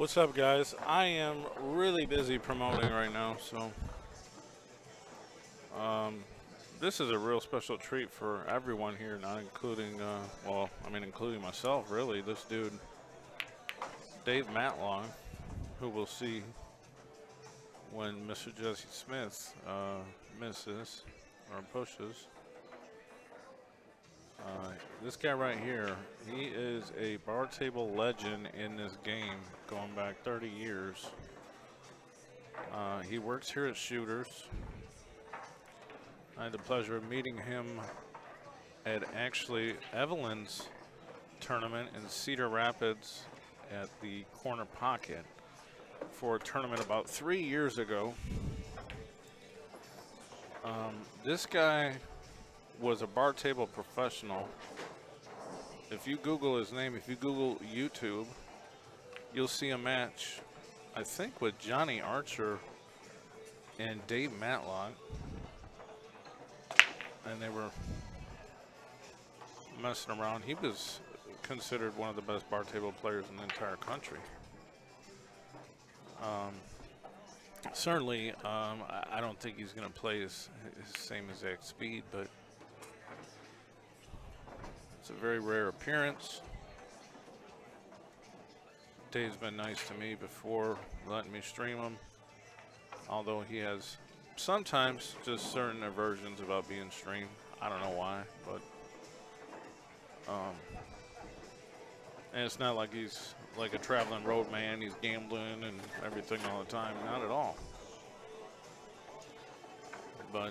What's up, guys? I am really busy promoting right now, so this is a real special treat for everyone here, not including, well, I mean, including myself, really. This dude, Dave Matlock, who we'll see when Mr. Jesse Smith misses or pushes. This guy right here, he is a bar table legend in this game, going back 30 years. He works here at Shooters. I had the pleasure of meeting him at actually Evelyn's tournament in Cedar Rapids at the Corner Pocket for a tournament about 3 years ago. This guy was a bar table professional. If you Google his name, if you Google YouTube, you'll see a match, I think, with Johnny Archer and Dave Matlock. And they were messing around. He was considered one of the best bar table players in the entire country. Certainly, I don't think he's going to play his same exact speed, but it's a very rare appearance. Dave's been nice to me before letting me stream him, although he has sometimes just certain aversions about being streamed. I don't know why, but and it's not like he's like a traveling road man. He's gambling and everything all the time. Not at all. But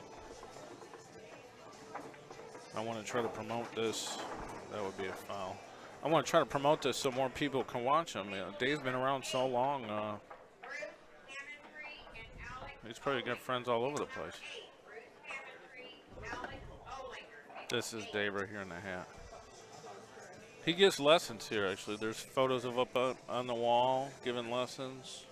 I want to try to promote this. That would be a foul. I want to try to promote this so more people can watch him. You know, Dave's been around so long. He's probably got friends all over the place. This is Dave right here in the hat. He gives lessons here, actually. There's photos of up on the wall giving lessons.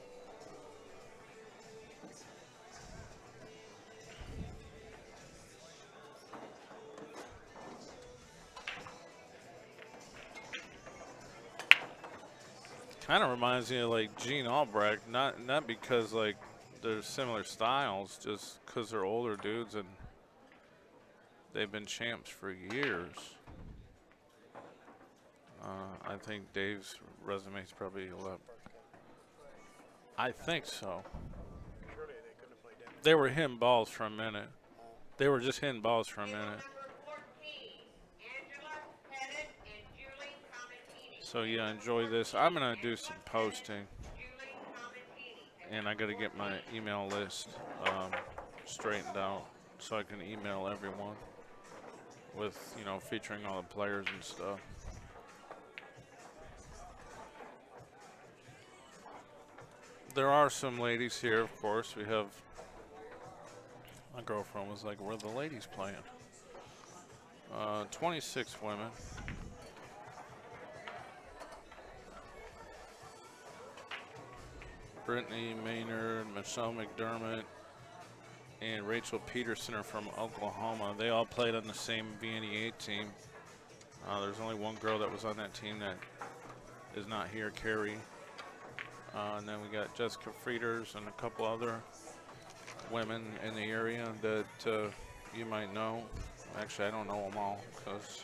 Kind of reminds me of like Gene Albrecht, not because like they're similar styles, just because they're older dudes and they've been champs for years. I think Dave's resume is probably a lot. I think so. They were hitting balls for a minute. They were just hitting balls for a minute. So yeah, enjoy this. I'm gonna do some posting, and I gotta get my email list straightened out so I can email everyone with, you know, featuring all the players and stuff. There are some ladies here, of course. We have, my girlfriend was like, where are the ladies playing? 26 women. Brittany Maynard, Michelle McDermott, and Rachel Peterson are from Oklahoma. They all played on the same VNEA team. There's only one girl that was on that team that is not here, Carrie. And then we got Jessica Frieders and a couple other women in the area that you might know. Actually, I don't know them all because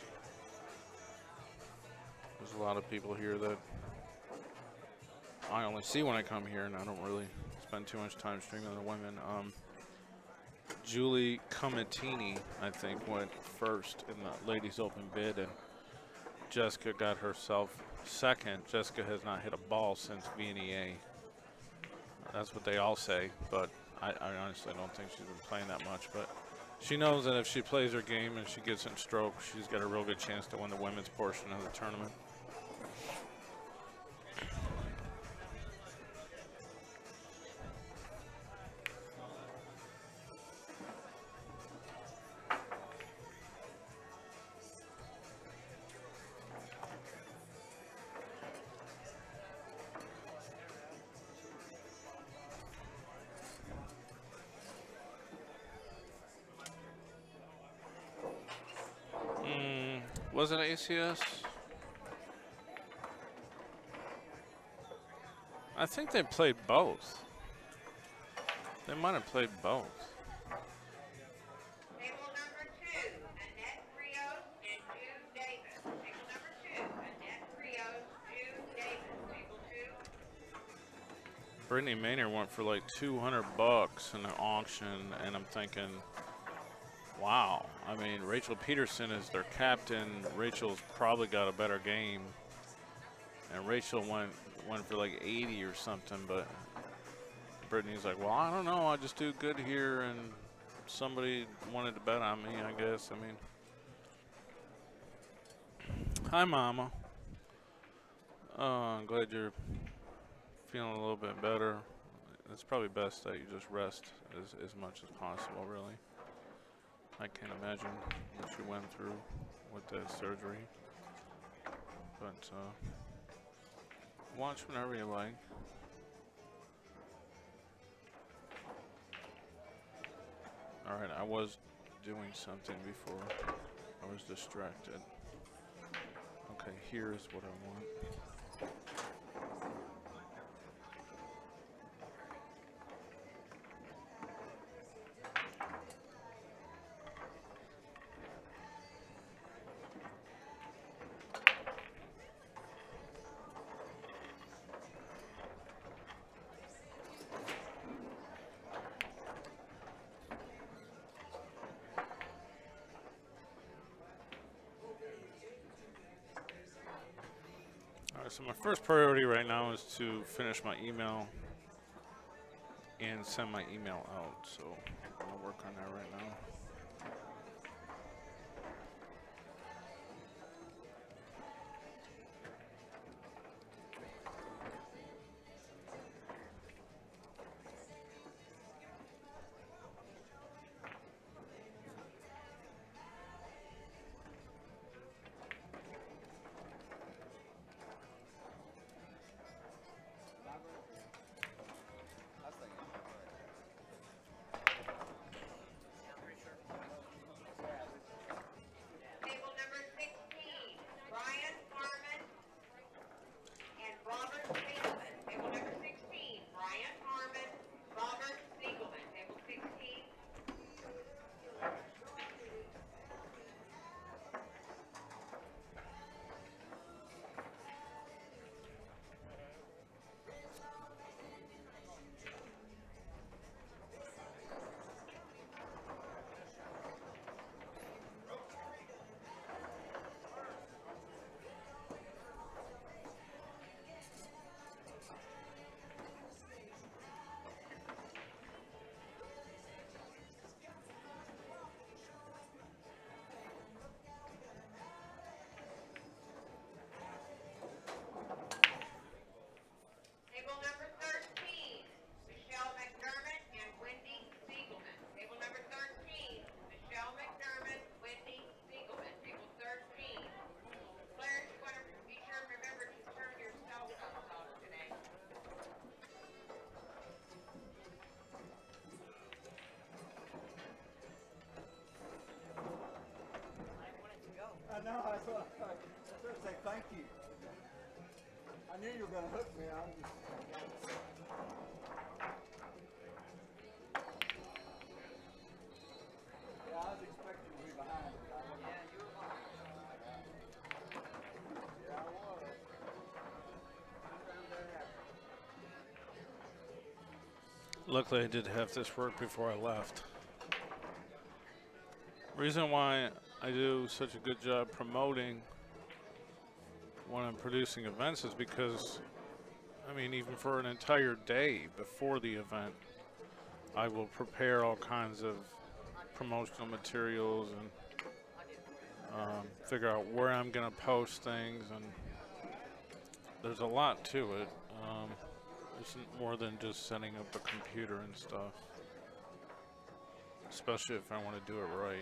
there's a lot of people here that I only see when I come here, and I don't really spend too much time streaming the women. Julie Comatini, I think, went first in the ladies' open bid, and Jessica got herself second. Jessica has not hit a ball since VNEA. That's what they all say, but I honestly don't think she's been playing that much. But she knows that if she plays her game and she gets in stroke, she's got a real good chance to win the women's portion of the tournament. Was it ACS? I think they played both. They might have played both. Table number 2, Annette Rios and June Davis. Table number 2, Annette Rios, June Davis. Table 2. Brittany Maynard went for like 200 bucks in an auction, and I'm thinking, wow. I mean, Rachel Peterson is their captain. Rachel's probably got a better game, and Rachel went for like 80 or something. But Brittany's like, well, I don't know. I just do good here, and somebody wanted to bet on me, I guess. I mean, hi, Mama. I'm glad you're feeling a little bit better. It's probably best that you just rest as much as possible, really. I can't imagine what she went through with that surgery. But watch whenever you like. All right, I was doing something before. I was distracted. Okay, here's what I want. So my first priority right now is to finish my email and send my email out. So I'm gonna work on that right now. Table number 16, Brian Harmon and Robert Siegelman. Table number 16, Brian Harmon, Robert Siegelman. Table 16. Table number 13, Michelle McDermott and Wendy Siegelman. Table number 13, Michelle McDermott, Wendy Siegelman. Table 13. Claire, you want to be sure and remember to turn your cell phones off today. I know, I thought I'd say thank you. I knew you were going to hook me. I was just... Yeah, I was expecting to be behind. Yeah, you were behind. Yeah, I was. Luckily, I did have this work before I left. Reason why I do such a good job promoting when I'm producing events is because, I mean, even for an entire day before the event, I will prepare all kinds of promotional materials and figure out where I'm going to post things, and there's a lot to it. It's more than just setting up a computer and stuff, especially if I want to do it right.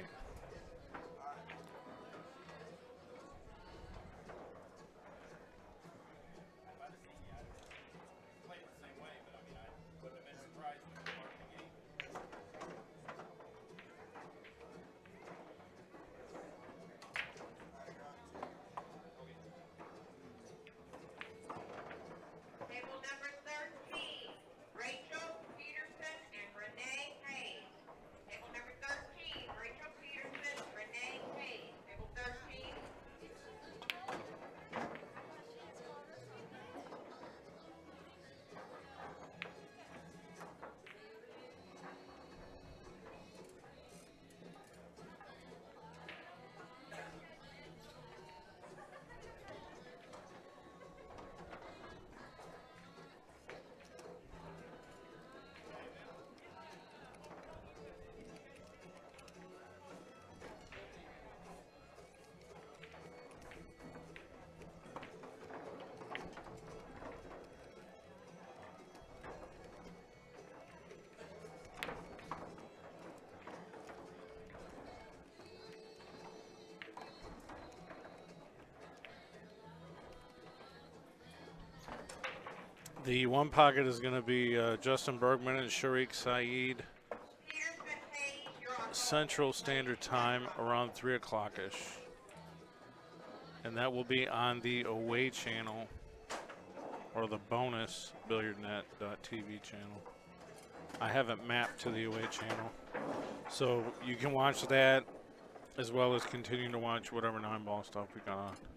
Table number 13, The one pocket is going to be Justin Bergman and Sharik Saeed, Peterson, Hayes, you're on. Central Standard Time, around 3 o'clock-ish. And that will be on the away channel, or the bonus BilliardNet.tv channel. I have it mapped to the away channel. So you can watch that as well as continuing to watch whatever 9-ball stuff we got on.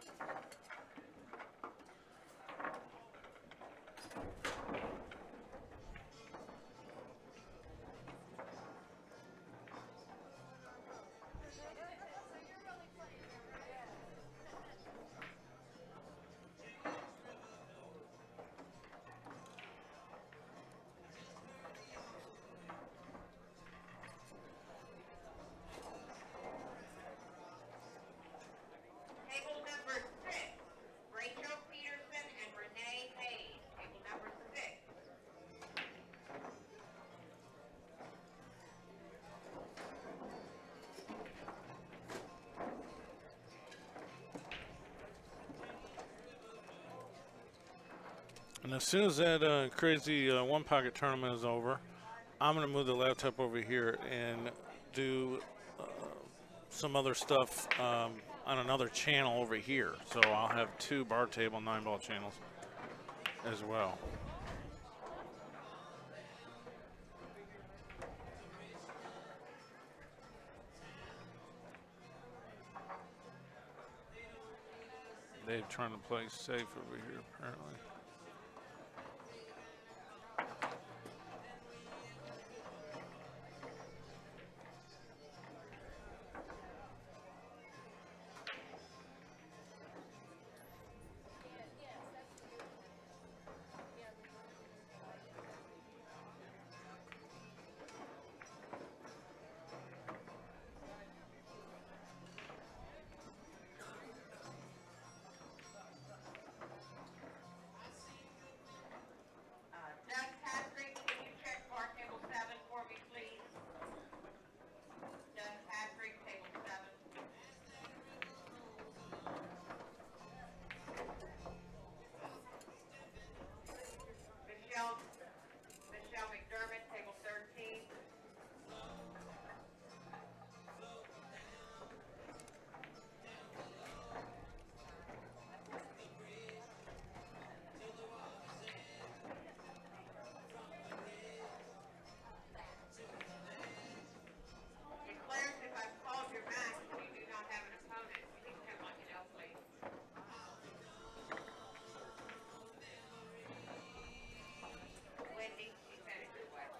Table number 6, Rachel Peterson and Renee Hayes. Table number 6. And as soon as that crazy one pocket tournament is over, I'm going to move the laptop over here and do some other stuff on another channel over here. So I'll have 2 bar table 9-ball channels as well. They're trying to play safe over here, apparently. Doug Patrick, can you check bar table 7 for me, please? Doug Patrick, table 7. Michelle McDermott, table 13. Clarence, if I've called your match and you do not have an opponent, please come let me know, please. Wendy, she sent it your way.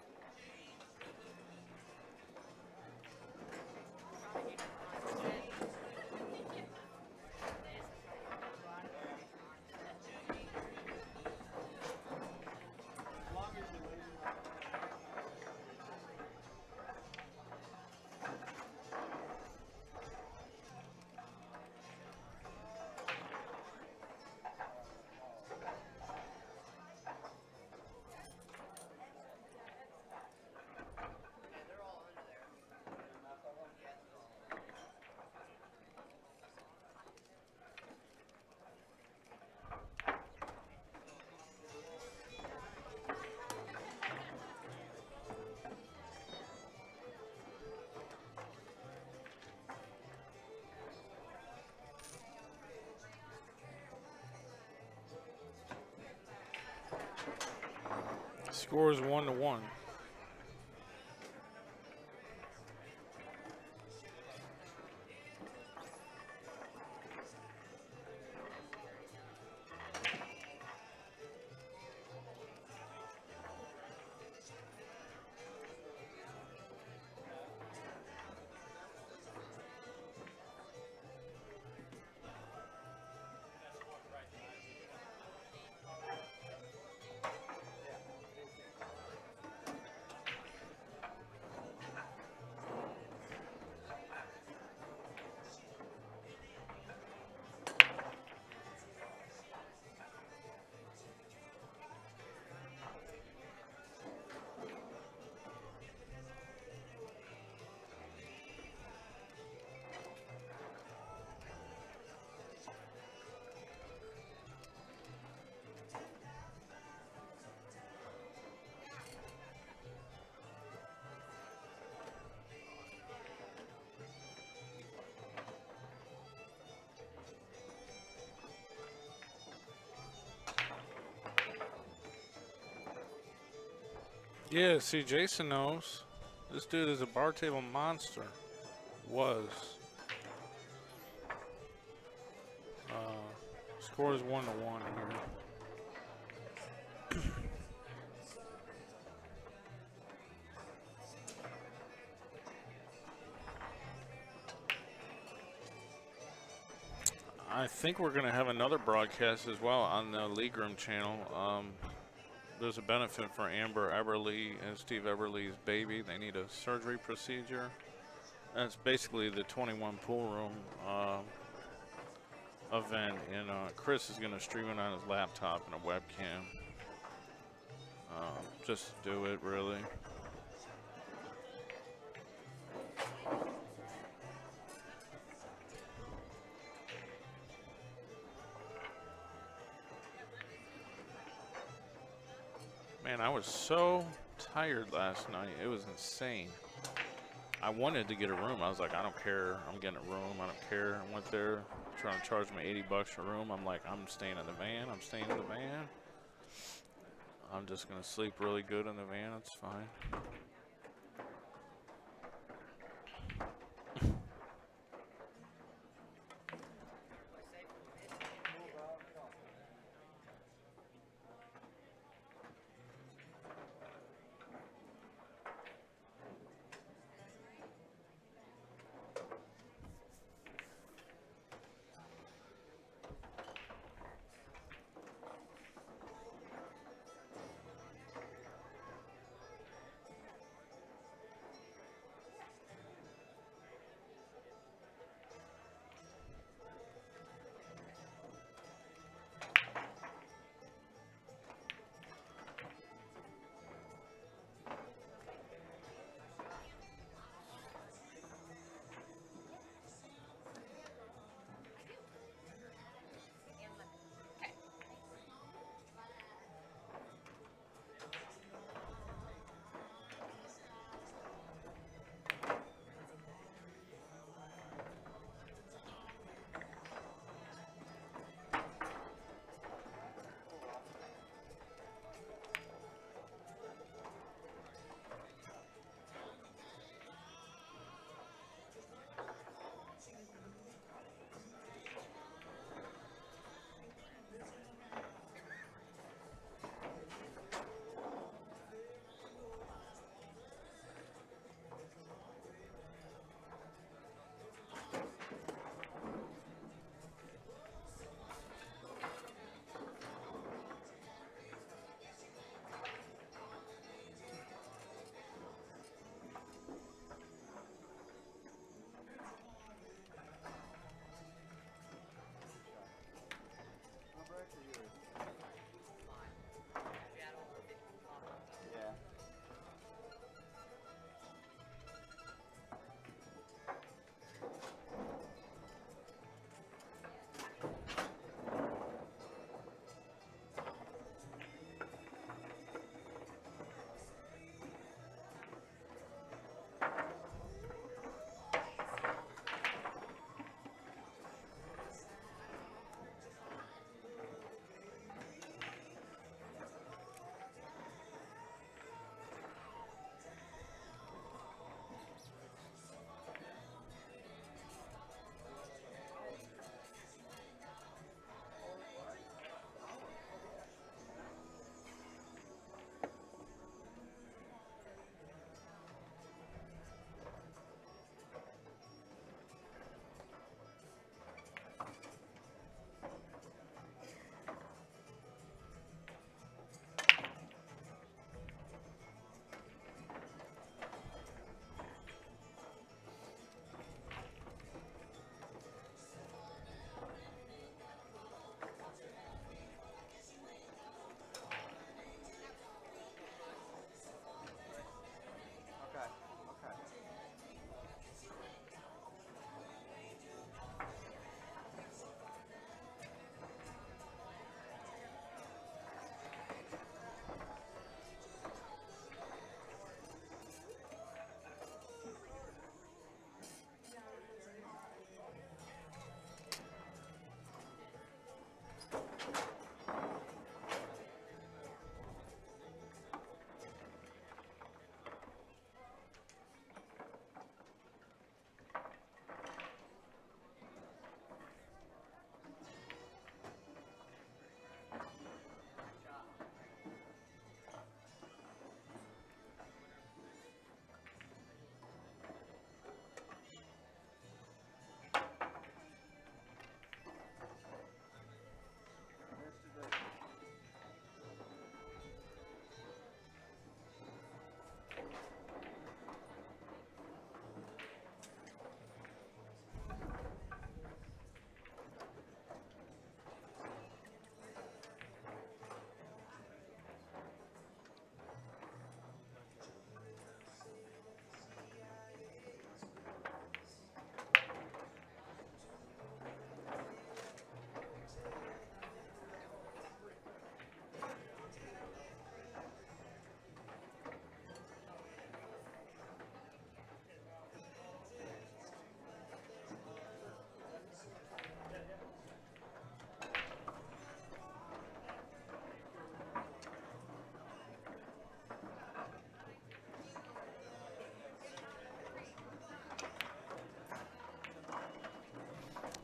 Score is 1-1. Yeah, see, Jason knows. This dude is a bar table monster. Was. Score is 1-1 here. I think we're going to have another broadcast as well on the League Room channel. There's a benefit for Amber Eberly and Steve Eberly's baby. They need a surgery procedure. That's basically the 21 pool room event, and Chris is going to stream it on his laptop and a webcam. Just do it, really. Man, I was so tired last night. It was insane. I wanted to get a room. I was like, I don't care. I'm getting a room. I don't care. I went there trying to charge me $80 a room. I'm like, I'm staying in the van. I'm staying in the van. I'm just going to sleep really good in the van. It's fine.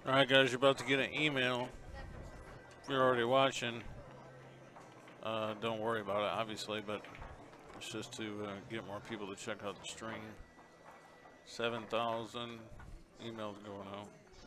All right, guys, you're about to get an email. If you're already watching, don't worry about it, obviously, but it's just to get more people to check out the stream. 7,000 emails going out.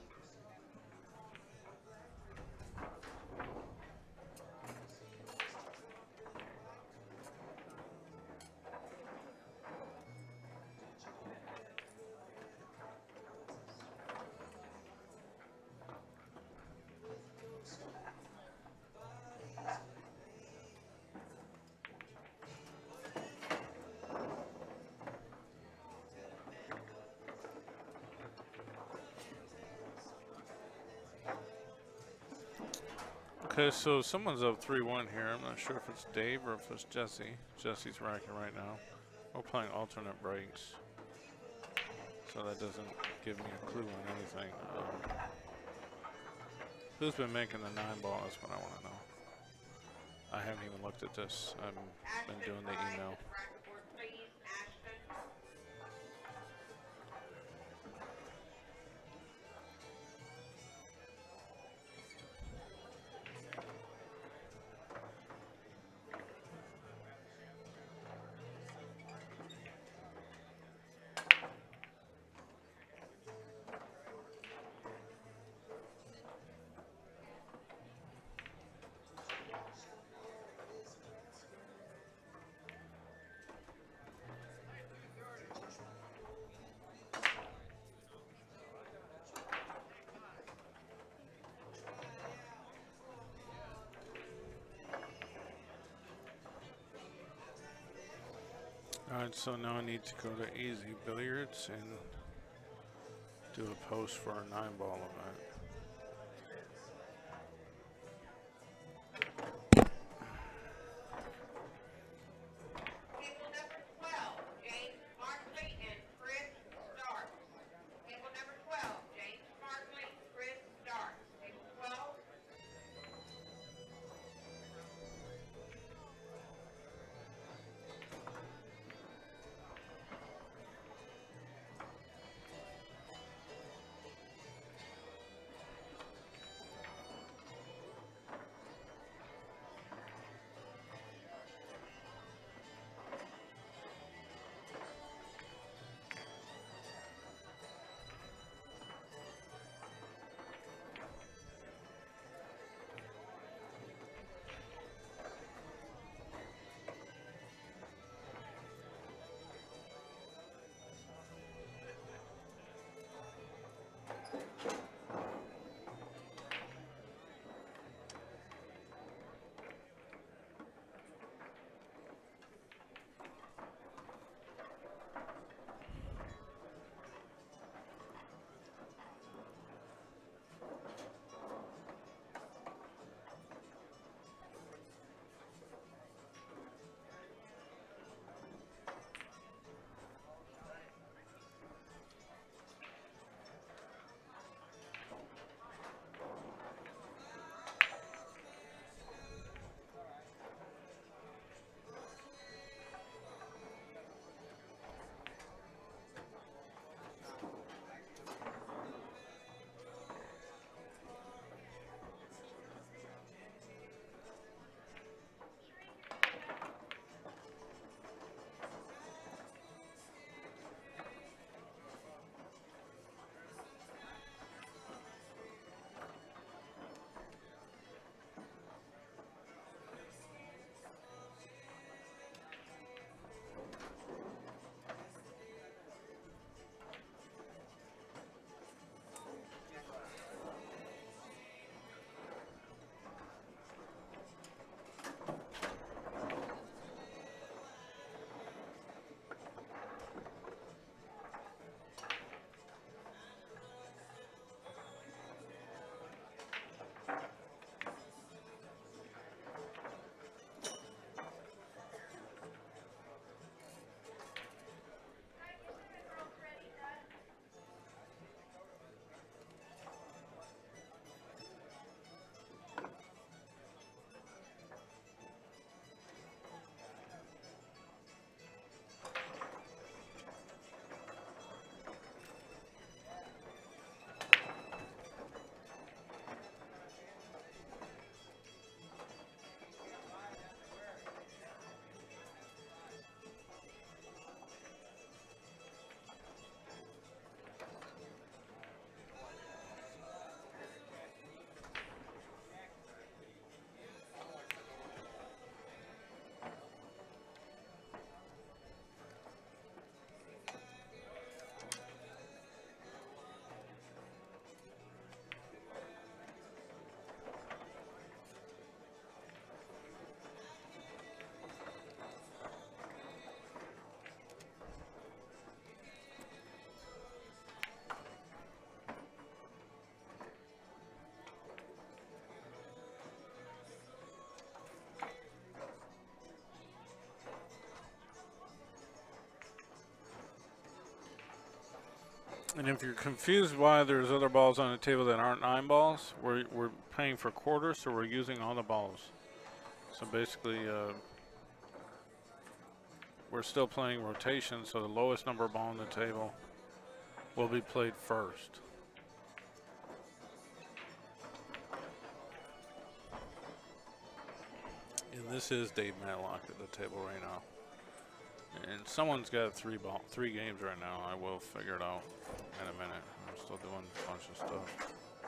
Okay, so someone's up 3-1 here. I'm not sure if it's Dave or if it's Jesse. Jesse's racking right now. We're playing alternate breaks, so that doesn't give me a clue on anything. Who's been making the 9-ball is what I want to know. I haven't even looked at this. I've been Ashton doing the Price email. to the bracket board, please. Ashton. Alright, so now I need to go to Easy Billiards and do a post for a 9-ball event. Table number 12, James Markley and Chris Starks. Table number 12, James Markley, Chris Starks. Table 12. And if you're confused why there's other balls on the table that aren't 9 balls, we're paying for quarters, so we're using all the balls. So basically, we're still playing rotation, so the lowest number ball on the table will be played first. And this is Dave Matlock at the table right now. And someone's got 3 games right now. I will figure it out in a minute. I'm still doing a bunch of stuff.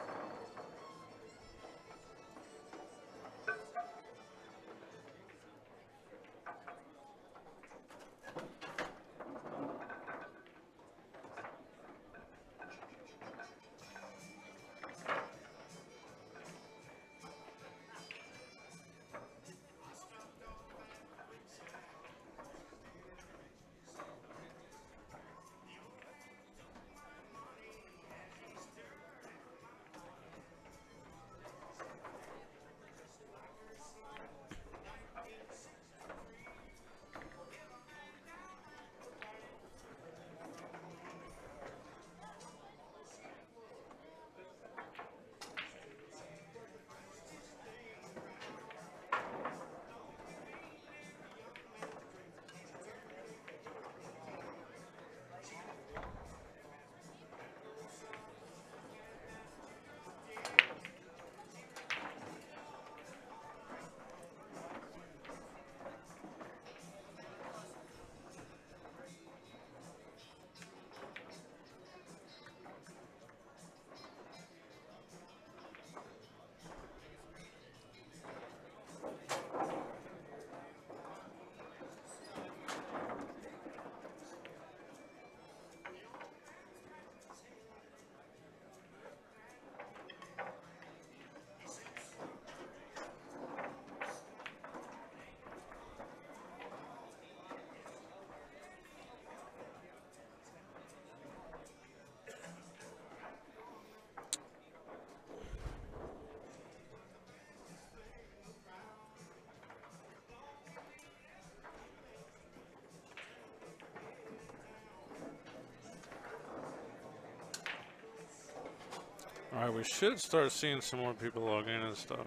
All right, we should start seeing some more people log in and stuff.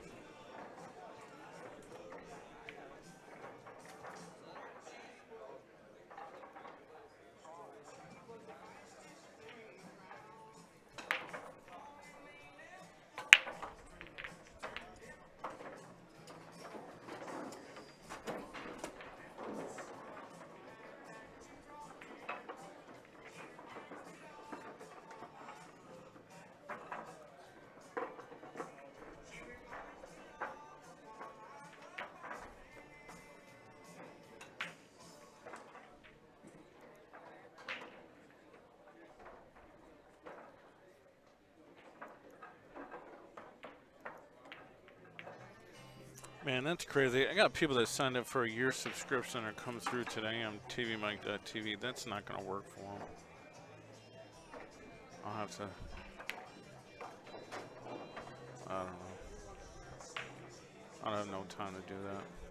Man, that's crazy. I got people that signed up for a year subscription or come through today on tvmike.tv. That's not going to work for them. I'll have to, I don't know. I don't have no time to do that.